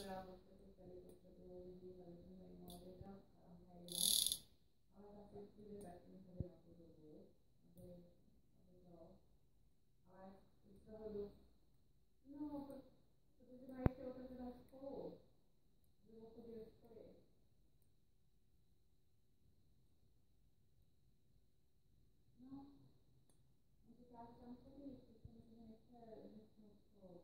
já vlastně to tady potřebuji lidi velice zajímavá věda a média, ale taky přijde taky tady na tu dobu, aby to, ale z toho jdu, no, protože mají ještě otevřenou školu, že chodí do školy. No, on říká, že tam chodí, že samozřejmě nechce dnešnou školu.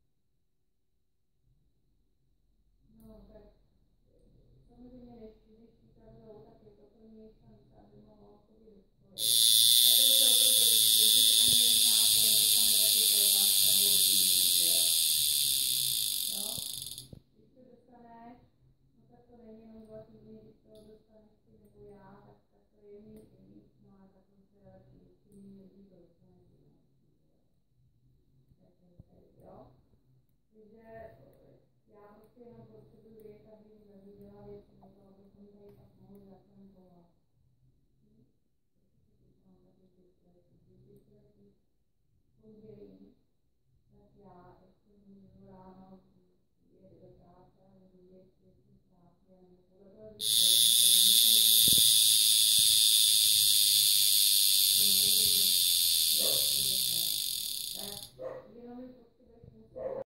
No, tak samozřejmě než zavřou, tak je to pro něj šance, aby mohlo chodit do školy. A to je to, když ani neznáte, nedostane taky otázka o týdnu, jo? Když to dostane, no tak to není jenom 2 týdny, když to dostaneš ty nebo já, tak to je mít i víc, no a dokonce většině lidí to dostane týdnu. Jo? Takže já prostě jenom potřebuji vědět, aby mi zařídila věci na to, abychom tady pak mohli zakontrolovat. Pondělí, tak já ještě můžu ráno jít do práce, nebo jít z práce, nebo podle toho,